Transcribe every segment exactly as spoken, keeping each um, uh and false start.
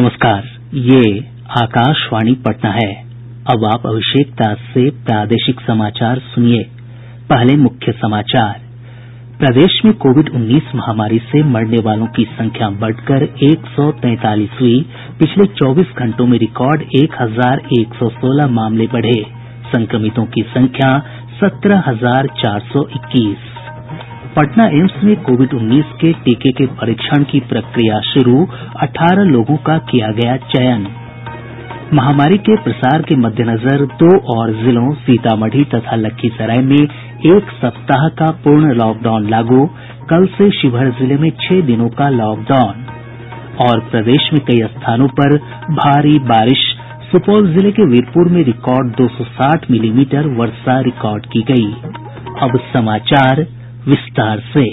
नमस्कार, ये आकाशवाणी पटना है। अब आप अभिषेक दास से प्रादेशिक समाचार सुनिए। पहले मुख्य समाचार। प्रदेश में कोविड उन्नीस महामारी से मरने वालों की संख्या बढ़कर एक सौ तैंतालीस हुई। पिछले चौबीस घंटों में रिकॉर्ड एक हजार एक सौ सोलह मामले बढ़े। संक्रमितों की संख्या सत्रह हजार चार सौ इक्कीस। पटना एम्स में कोविड उन्नीस के टीके के परीक्षण की प्रक्रिया शुरू। अठारह लोगों का किया गया चयन। महामारी के प्रसार के मद्देनजर दो और जिलों सीतामढ़ी तथा लखीसराय में एक सप्ताह का पूर्ण लॉकडाउन लागू। कल से शिवहर जिले में छह दिनों का लॉकडाउन। और प्रदेश में कई स्थानों पर भारी बारिश। सुपौल जिले के वीरपुर में रिकॉर्ड दो सौ साठ मिलीमीटर वर्षा रिकॉर्ड की गयी। अब समाचार विस्तार से।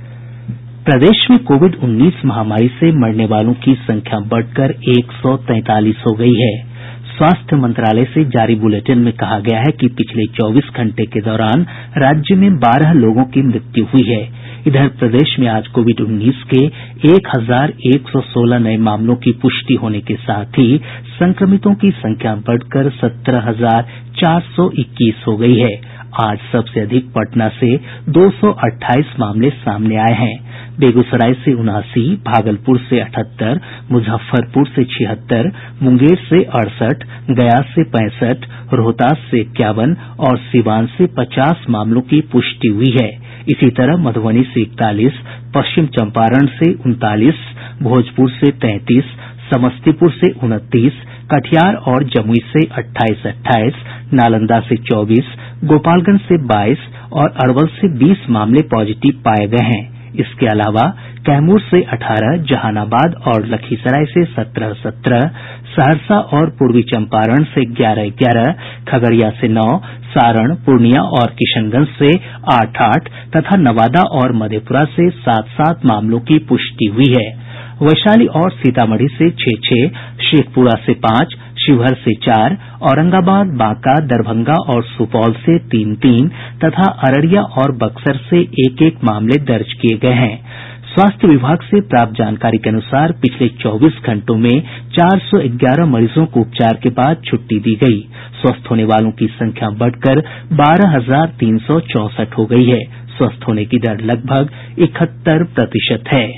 प्रदेश में कोविड उन्नीस महामारी से मरने वालों की संख्या बढ़कर एक सौ तैंतालीस हो गई है। स्वास्थ्य मंत्रालय से जारी बुलेटिन में कहा गया है कि पिछले चौबीस घंटे के दौरान राज्य में बारह लोगों की मृत्यु हुई है। इधर प्रदेश में आज कोविड उन्नीस के एक हजार एक सौ सोलह नये मामलों की पुष्टि होने के साथ ही संक्रमितों की संख्या बढ़कर सत्रह हजार चार सौ इक्कीस हो गई है। आज सबसे अधिक पटना से दो सौ अट्ठाईस मामले सामने आये हैं। बेगूसराय से उनासी, भागलपुर से अठहत्तर, मुजफ्फरपुर से छिहत्तर, मुंगेर से अड़सठ, गया से पैंसठ, रोहतास से इक्यावन और सीवान से पचास मामलों की पुष्टि हुई है। इसी तरह मधुबनी से इकतालीस, पश्चिम चंपारण से उनतालीस, भोजपुर से तैंतीस, समस्तीपुर से उनतीस, कटिहार और जमुई से अट्ठाईस अट्ठाईस, नालंदा से चौबीस, गोपालगंज से बाईस और अरवल से बीस मामले पॉजिटिव पाये गये हैं। इसके अलावा कैमूर से अठारह, जहानाबाद और लखीसराय से सत्रह सत्रह, सहरसा और पूर्वी चंपारण से ग्यारह ग्यारह, खगड़िया से नौ, सारण, पूर्णिया और किशनगंज से आठ आठ तथा नवादा और मधेपुरा से सात सात मामलों की पुष्टि हुई है। वैशाली और सीतामढ़ी से छह छह, शेखपुरा से पांच, शिवहर से चार, औरंगाबाद, बांका, दरभंगा और सुपौल से तीन तीन तथा अररिया और बक्सर से एक एक मामले दर्ज किये गये हैं। स्वास्थ्य विभाग से प्राप्त जानकारी के अनुसार पिछले चौबीस घंटों में चार सौ ग्यारह मरीजों को उपचार के बाद छुट्टी दी गयी। स्वस्थ होने वालों की संख्या बढ़कर बारह हजार तीन सौ चौसठ हो गयी है। स्वस्थ होने की दर लगभग इकहत्तर प्रतिशत है।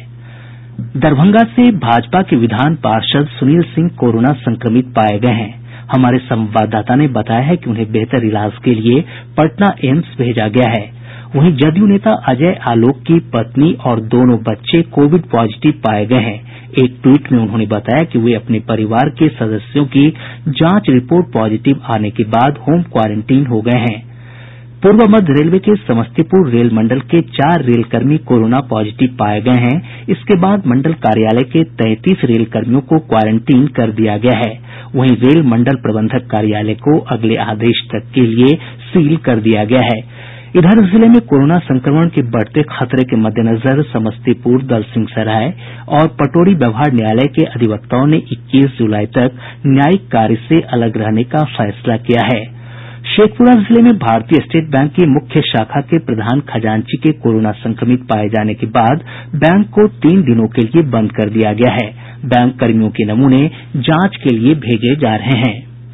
दरभंगा से भाजपा के विधान पार्षद सुनील सिंह कोरोना संक्रमित पाये गये हैं। हमारे संवाददाता ने बताया है कि उन्हें बेहतर इलाज के लिए पटना एम्स भेजा गया है। वहीं जदयू नेता अजय आलोक की पत्नी और दोनों बच्चे कोविड पॉजिटिव पाये गये हैं। एक ट्वीट में उन्होंने बताया कि वे अपने परिवार के सदस्यों की जांच रिपोर्ट पॉजिटिव आने के बाद होम क्वारेंटीन हो गये हैं। पूर्व मध्य रेलवे के समस्तीपुर रेल मंडल के चार रेलकर्मी कोरोना पॉजिटिव पाये गये हैं। इसके बाद मंडल कार्यालय के तैंतीस रेलकर्मियों को क्वारेंटीन कर दिया गया है। वहीं रेल मंडल प्रबंधक कार्यालय को अगले आदेश तक के लिए सील कर दिया गया है। इधर जिले में कोरोना संक्रमण के बढ़ते खतरे के मद्देनजर समस्तीपुर, दलसिंहसराय और पटोरी व्यवहार न्यायालय के अधिवक्ताओं ने इक्कीस जुलाई तक न्यायिक कार्य से अलग रहने का फैसला किया है। शेखपुरा जिले में भारतीय स्टेट बैंक की मुख्य शाखा के प्रधान खजांची के कोरोना संक्रमित पाये जाने के बाद बैंक को तीन दिनों के लिए बंद कर दिया गया है। बैंक कर्मियों के नमूने जांच के लिए भेजे जा रहे हैं।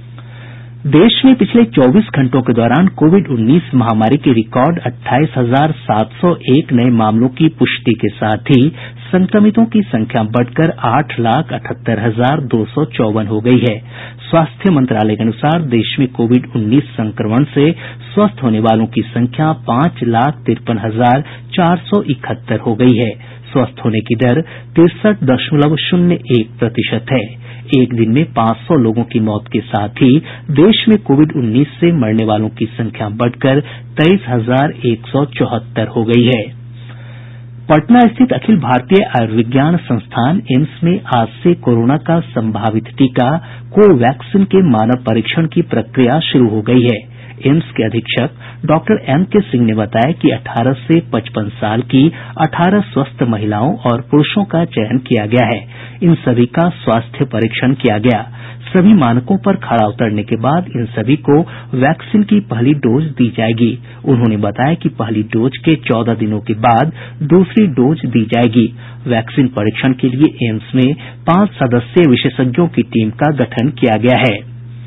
देश में पिछले चौबीस घंटों के दौरान कोविड उन्नीस महामारी के रिकॉर्ड अट्ठाईस हजार सात सौ एक नये मामलों की पुष्टि के साथ ही संक्रमितों की संख्या बढ़कर आठ लाख अठहत्तर हजार दो सौ चौवन हो गयी है। स्वास्थ्य मंत्रालय के अनुसार देश में कोविड उन्नीस संक्रमण से स्वस्थ होने वालों की संख्या पांच लाख तिरपन हजार चार सौ इकहत्तर हो गयी है। स्वस्थ होने की दर तिरसठ दशमलव शून्य एक प्रतिशत है। एक दिन में पांच सौ लोगों की मौत के साथ ही देश में कोविड उन्नीस से मरने वालों की संख्या बढ़कर तेईस हजार एक सौ चौहत्तर हो गयी है। पटना स्थित अखिल भारतीय आयुर्विज्ञान संस्थान एम्स में आज से कोरोना का संभावित टीका कोवैक्सीन के मानव परीक्षण की प्रक्रिया शुरू हो गयी है। एम्स के अधीक्षक डॉक्टर एम के सिंह ने बताया कि अठारह से पचपन साल की अठारह स्वस्थ महिलाओं और पुरुषों का चयन किया गया है। इन सभी का स्वास्थ्य परीक्षण किया गया। सभी मानकों पर खरा उतरने के बाद इन सभी को वैक्सीन की पहली डोज दी जाएगी। उन्होंने बताया कि पहली डोज के चौदह दिनों के बाद दूसरी डोज दी जाएगी। वैक्सीन परीक्षण के लिए एम्स में पांच सदस्यीय विशेषज्ञों की टीम का गठन किया गया है।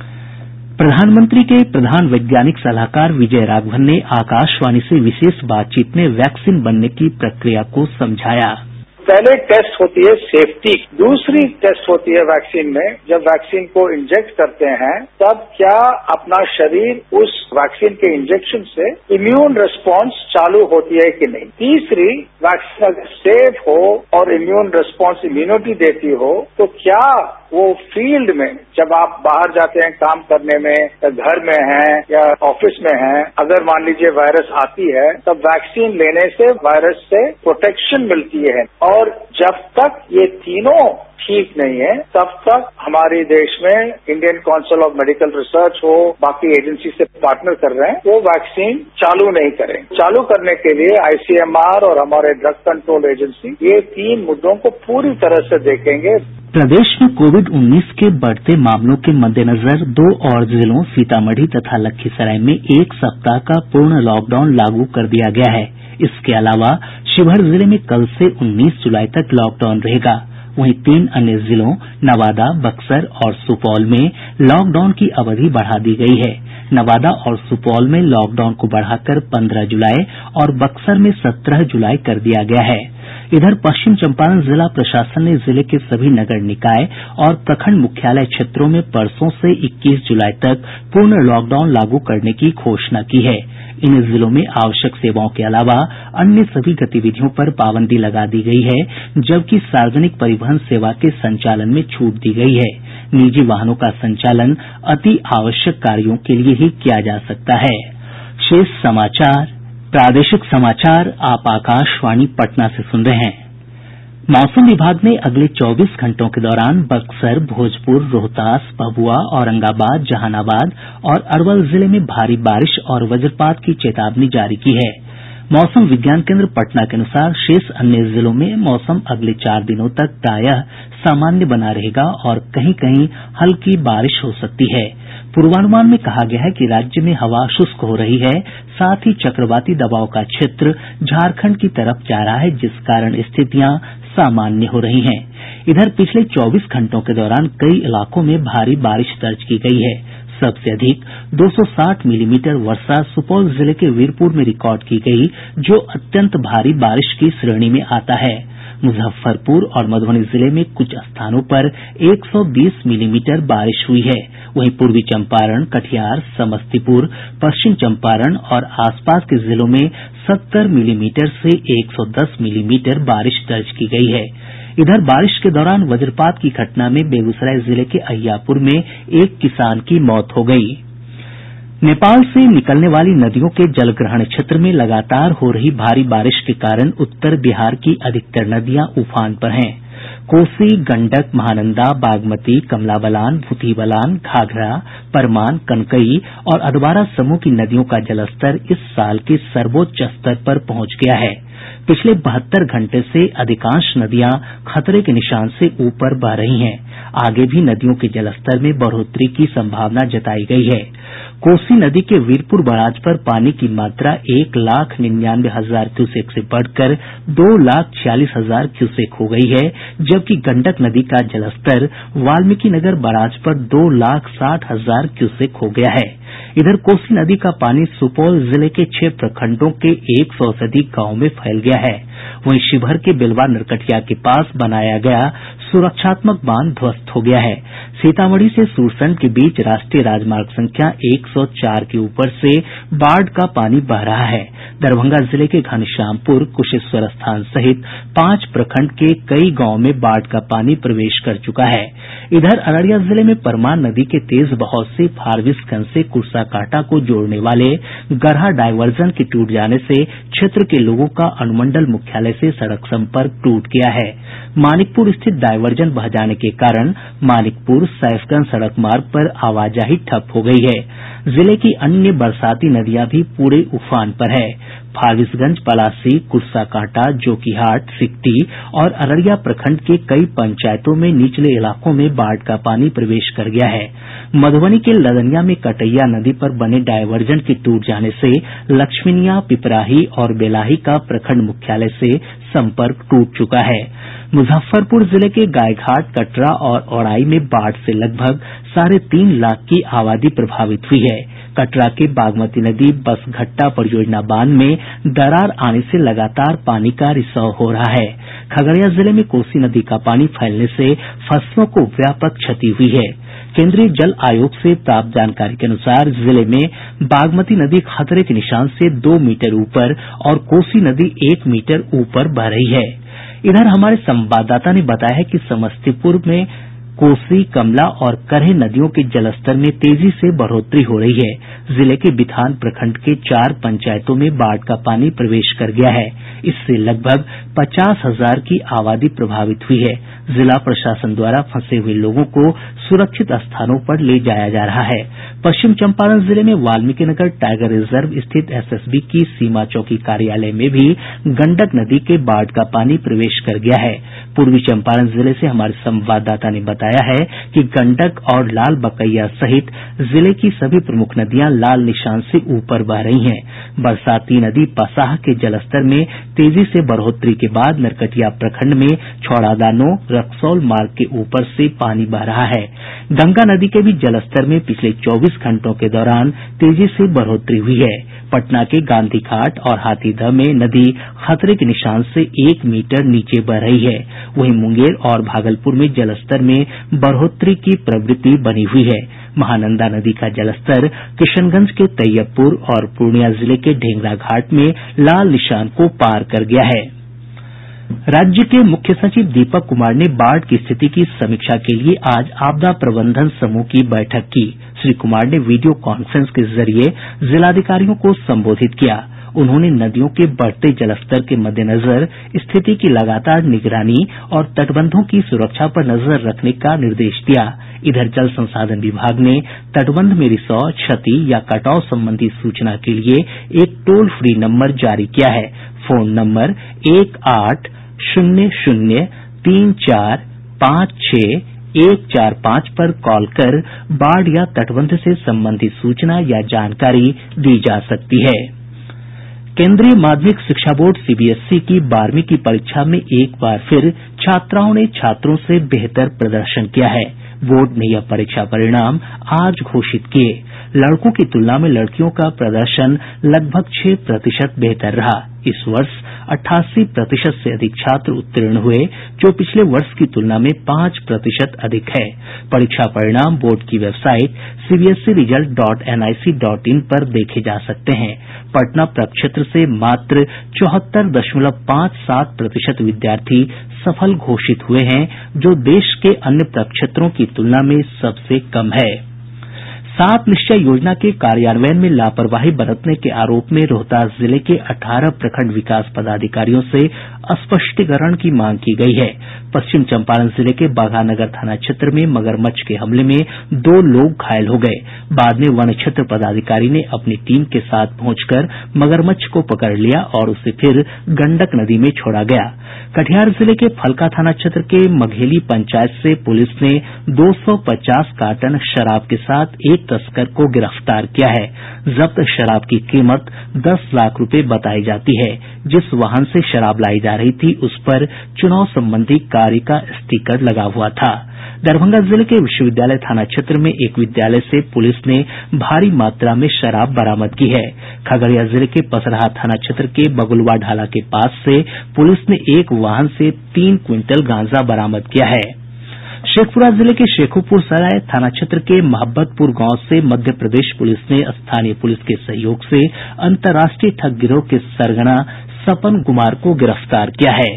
प्रधानमंत्री के प्रधान वैज्ञानिक सलाहकार विजय राघवन ने आकाशवाणी से विशेष बातचीत में वैक्सीन बनने की प्रक्रिया को समझाया। पहले टेस्ट होती है सेफ्टी, दूसरी टेस्ट होती है वैक्सीन में। जब वैक्सीन को इंजेक्ट करते हैं तब क्या अपना शरीर उस वैक्सीन के इंजेक्शन से इम्यून रिस्पांस चालू होती है कि नहीं। तीसरी, वैक्सीन अगर सेफ हो और इम्यून रिस्पांस इम्यूनिटी देती हो तो क्या वो फील्ड में जब आप बाहर जाते हैं काम करने में या घर में हैं या ऑफिस में हैं, अगर मान लीजिए वायरस आती है तब वैक्सीन लेने से वायरस से प्रोटेक्शन मिलती है। और जब तक ये तीनों ठीक नहीं है तब तक हमारे देश में Indian Council of Medical Research हो, बाकी एजेंसी से पार्टनर कर रहे हैं, वो वैक्सीन चालू नहीं करें। चालू करने के लिए आईसीएमआर और हमारे ड्रग कंट्रोल एजेंसी ये तीन मुद्दों को पूरी तरह से देखेंगे। प्रदेश में कोविड उन्नीस के बढ़ते मामलों के मद्देनजर दो और जिलों सीतामढ़ी तथा लखीसराय में एक सप्ताह का पूर्ण लॉकडाउन लागू कर दिया गया है। इसके अलावा शिवहर जिले में कल से उन्नीस जुलाई तक लॉकडाउन रहेगा। वहीं तीन अन्य जिलों नवादा, बक्सर और सुपौल में लॉकडाउन की अवधि बढ़ा दी गई है। नवादा और सुपौल में लॉकडाउन को बढ़ाकर पंद्रह जुलाई और बक्सर में सत्रह जुलाई कर दिया गया है। इधर पश्चिम चंपारण जिला प्रशासन ने जिले के सभी नगर निकाय और प्रखंड मुख्यालय क्षेत्रों में परसों से इक्कीस जुलाई तक पूर्ण लॉकडाउन लागू करने की घोषणा की है। इन जिलों में आवश्यक सेवाओं के अलावा अन्य सभी गतिविधियों पर पाबंदी लगा दी गई है, जबकि सार्वजनिक परिवहन सेवा के संचालन में छूट दी गई है। निजी वाहनों का संचालन अति आवश्यक कार्यों के लिए ही किया जा सकता है। शेष समाचार प्रादेशिक समाचार आप आकाशवाणी पटना से सुन रहे हैं। मौसम विभाग ने अगले चौबीस घंटों के दौरान बक्सर, भोजपुर, रोहतास, भभुआ, औरंगाबाद, जहानाबाद और अरवल जिले में भारी बारिश और वज्रपात की चेतावनी जारी की है। मौसम विज्ञान केन्द्र पटना के अनुसार शेष अन्य जिलों में मौसम अगले चार दिनों तक प्रायः सामान्य बना रहेगा और कहीं कहीं हल्की बारिश हो सकती है। पूर्वानुमान में कहा गया है कि राज्य में हवा शुष्क हो रही है, साथ ही चक्रवाती दबाव का क्षेत्र झारखंड की तरफ जा रहा है, जिस कारण स्थितियां सामान्य हो रही हैं। इधर पिछले चौबीस घंटों के दौरान कई इलाकों में भारी बारिश दर्ज की गई है। सबसे अधिक दो सौ साठ मिलीमीटर वर्षा सुपौल जिले के वीरपुर में रिकॉर्ड की गई, जो अत्यंत भारी बारिश की श्रेणी में आता है। मुजफ्फरपुर और मधुबनी जिले में कुछ स्थानों पर एक सौ बीस मिलीमीटर बारिश हुई है। वहीं पूर्वी चंपारण, कटिहार, समस्तीपुर, पश्चिम चंपारण और आसपास के जिलों में सत्तर मिलीमीटर से एक सौ दस मिलीमीटर बारिश दर्ज की गई है। इधर बारिश के दौरान वज्रपात की घटना में बेगूसराय जिले के अहियापुर में एक किसान की मौत हो गई। नेपाल से निकलने वाली नदियों के जलग्रहण क्षेत्र में लगातार हो रही भारी बारिश के कारण उत्तर बिहार की अधिकतर नदियां उफान पर हैं। कोसी, गंडक, महानंदा, बागमती, कमला बलान, भूतही बलान, घाघरा, परमान, कनकई और अधवारा समूह की नदियों का जलस्तर इस साल के सर्वोच्च स्तर पर पहुंच गया है। पिछले बहत्तर घंटे से अधिकांश नदियां खतरे के निशान से ऊपर बह रही हैं। आगे भी नदियों के जलस्तर में बढ़ोतरी की संभावना जताई गई है। कोसी नदी के वीरपुर बराज पर पानी की मात्रा एक लाख निन्यानवे हजार क्यूसेक से बढ़कर दो लाख छियालीस हजार क्यूसेक हो गई है, जबकि गंडक नदी का जलस्तर वाल्मीकिनगर बराज पर दो लाख साठ हजार क्यूसेक हो गया है। इधर कोसी नदी का पानी सुपौल जिले के छह प्रखंडों के एक सौ से अधिक गांवों में फैल गया है। वहीं शिवहर के बेलवा नरकटिया के पास बनाया गया सुरक्षात्मक बांध ध्वस्त हो गया है। सीतामढ़ी से सुरसंड के बीच राष्ट्रीय राजमार्ग संख्या एक सौ चार के ऊपर से बाढ़ का पानी बह रहा है। दरभंगा जिले के घनश्यामपुर, कुशेश्वर स्थान सहित पांच प्रखंड के कई गांवों में बाढ़ का पानी प्रवेश कर चुका है। इधर अररिया जिले में परमान नदी के तेज बहाव से फारबिसगंज से कुर्साकांटा को जोड़ने वाले गरहा डायवर्जन के टूट जाने से क्षेत्र के लोगों का अनुमंडल मुख्यालय से सड़क संपर्क टूट गया है। मानिकपुर स्थित डायवर्जन बह जाने के कारण मानिकपुर सैफगंज सड़क मार्ग पर आवाजाही ठप हो गई है। जिले की अन्य बरसाती नदियां भी पूरे उफान पर है। फारबिसगंज, पलासी, कुर्साकांटा, जोकीहाट, सिकटी और अररिया प्रखंड के कई पंचायतों में निचले इलाकों में बाढ़ का पानी प्रवेश कर गया है। मधुबनी के लदनिया में कटैया नदी पर बने डायवर्जन के टूट जाने से लक्ष्मीनिया, पिपराही और बेलाही का प्रखंड मुख्यालय से संपर्क टूट चुका है। मुजफ्फरपुर जिले के गायघाट, कटरा और औराई में बाढ़ से लगभग साढ़े तीन लाख की आबादी प्रभावित हुई है। कटरा के बागमती नदी बसघट्टा परियोजना बांध में दरार आने से लगातार पानी का रिसाव हो रहा है। खगड़िया जिले में कोसी नदी का पानी फैलने से फसलों को व्यापक क्षति हुई है। केंद्रीय जल आयोग से प्राप्त जानकारी के अनुसार जिले में बागमती नदी खतरे के निशान से दो मीटर ऊपर और कोसी नदी एक मीटर ऊपर बह रही है। इधर हमारे संवाददाता ने बताया है कि समस्तीपुर में कोसी, कमला और करेह नदियों के जलस्तर में तेजी से बढ़ोतरी हो रही है। जिले के बिथान प्रखंड के चार पंचायतों में बाढ़ का पानी प्रवेश कर गया है। इससे लगभग पचास हजार की आबादी प्रभावित हुई है। जिला प्रशासन द्वारा फंसे हुए लोगों को सुरक्षित स्थानों पर ले जाया जा रहा है। पश्चिम चंपारण जिले में वाल्मीकिनगर टाइगर रिजर्व स्थित एसएसबी की सीमा चौकी कार्यालय में भी गंडक नदी के बाढ़ का पानी प्रवेश कर गया है। पूर्वी चंपारण जिले से हमारे संवाददाता ने बताया है कि गंडक और लाल बकैया सहित जिले की सभी प्रमुख नदियां लाल निशान से ऊपर बह रही हैं। बरसाती नदी पसाह के जलस्तर में तेजी से बढ़ोतरी के बाद नरकटिया प्रखंड में छौड़ादानो रक्सौल मार्ग के ऊपर से पानी बह रहा है। गंगा नदी के भी जलस्तर में पिछले चौबीस घंटों के दौरान तेजी से बढ़ोतरी हुई है। पटना के गांधी घाट और हाथीदह में नदी खतरे के निशान से एक मीटर नीचे बह रही है। वहीं मुंगेर और भागलपुर में जलस्तर में बढ़ोतरी की प्रवृत्ति बनी हुई है। महानंदा नदी का जलस्तर किशनगंज के तैयबपुर और पूर्णिया जिले के ढेंगरा घाट में लाल निशान को पार कर गया है। राज्य के मुख्य सचिव दीपक कुमार ने बाढ़ की स्थिति की समीक्षा के लिए आज आपदा प्रबंधन समूह की बैठक की। श्री कुमार ने वीडियो कॉन्फ्रेंस के जरिए जिलाधिकारियों को संबोधित किया। उन्होंने नदियों के बढ़ते जलस्तर के मद्देनजर स्थिति की लगातार निगरानी और तटबंधों की सुरक्षा पर नजर रखने का निर्देश दिया। इधर जल संसाधन विभाग ने तटबंध में रिसाव, क्षति या कटाव संबंधी सूचना के लिए एक टोल फ्री नम्बर जारी किया है। फोन नम्बर एक आठ शून्य शून्य तीन चार पाँच छह एक चार पाँच पर कॉल कर बाढ़ या तटबंध से संबंधित सूचना या जानकारी दी जा सकती है। केंद्रीय माध्यमिक शिक्षा बोर्ड सीबीएसई की बारहवीं की परीक्षा में एक बार फिर छात्राओं ने छात्रों से बेहतर प्रदर्शन किया है। बोर्ड ने यह परीक्षा परिणाम आज घोषित किए। लड़कों की तुलना में लड़कियों का प्रदर्शन लगभग छह प्रतिशत बेहतर रहा। इस वर्ष अट्ठासी प्रतिशत से अधिक छात्र उत्तीर्ण हुए, जो पिछले वर्ष की तुलना में पांच प्रतिशत अधिक है। परीक्षा परिणाम बोर्ड की website CBSE result dot NIC dot in पर देखे जा सकते हैं। पटना प्रक्षेत्र से मात्र चौहत्तर दशमलव पांच सात प्रतिशत विद्यार्थी सफल घोषित हुए हैं, जो देश के अन्य प्रक्षेत्रों की तुलना में सबसे कम है। सात निश्चय योजना के कार्यान्वयन में लापरवाही बरतने के आरोप में रोहतास जिले के अठारह प्रखंड विकास पदाधिकारियों से स्पष्टीकरण की मांग की गई है। पश्चिम चंपारण जिले के बाघानगर थाना क्षेत्र में मगरमच्छ के हमले में दो लोग घायल हो गये। बाद में वन क्षेत्र पदाधिकारी ने अपनी टीम के साथ पहुंचकर मगरमच्छ को पकड़ लिया और उसे फिर गंडक नदी में छोड़ा गया। कटिहार जिले के फलका थाना क्षेत्र के मघेली पंचायत से पुलिस ने दो सौ पचास कार्टन शराब के साथ एक तस्कर को गिरफ्तार किया है। जब्त शराब की कीमत दस लाख रुपए बताई जाती है। जिस वाहन से शराब लाई जा रही थी, उस पर चुनाव संबंधी कार्य का स्टीकर लगा हुआ था। दरभंगा जिले के विश्वविद्यालय थाना क्षेत्र में एक विद्यालय से पुलिस ने भारी मात्रा में शराब बरामद की है। खगड़िया जिले के पसराहा थाना क्षेत्र के बगुलवा ढाला के पास से पुलिस ने एक वाहन से तीन क्विंटल गांजा बरामद किया है। शेखपुरा जिले के शेखोपुर सराय थाना क्षेत्र के मोहब्बतपुर गांव से मध्य प्रदेश पुलिस ने स्थानीय पुलिस के सहयोग से अंतर्राष्ट्रीय ठग गिरोह के सरगना सपन कुमार को गिरफ्तार किया है।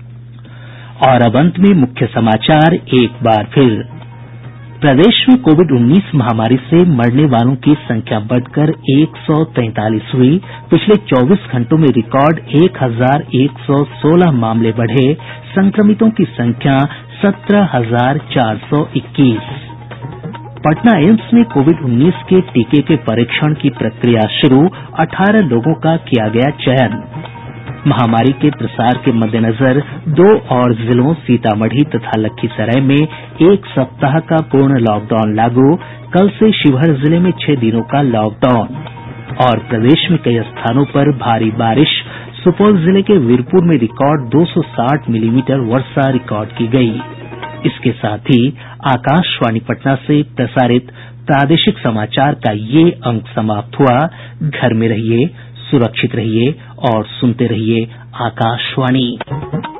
और अब अंत में मुख्य समाचार एक बार फिर। प्रदेश में कोविड उन्नीस महामारी से मरने वालों की संख्या बढ़कर एक सौ तैंतालीस हुई। पिछले चौबीस घंटों में रिकॉर्ड एक हजार एक सौ सोलह मामले बढ़े। संक्रमितों की संख्या सत्रह हजार चार सौ इक्कीस। पटना एम्स में कोविड उन्नीस के टीके के परीक्षण की प्रक्रिया शुरू, अठारह लोगों का किया गया चयन। महामारी के प्रसार के मद्देनजर दो और जिलों सीतामढ़ी तथा लखीसराय में एक सप्ताह का पूर्ण लॉकडाउन लागू, कल से शिवहर जिले में छह दिनों का लॉकडाउन। और प्रदेश में कई स्थानों पर भारी बारिश, सुपौल जिले के वीरपुर में रिकॉर्ड दो सौ साठ मिलीमीटर वर्षा रिकॉर्ड की गयी। इसके साथ ही आकाशवाणी पटना से प्रसारित प्रादेशिक समाचार का ये अंक समाप्त हुआ। घर में रहिए, सुरक्षित रहिए और सुनते रहिए आकाशवाणी।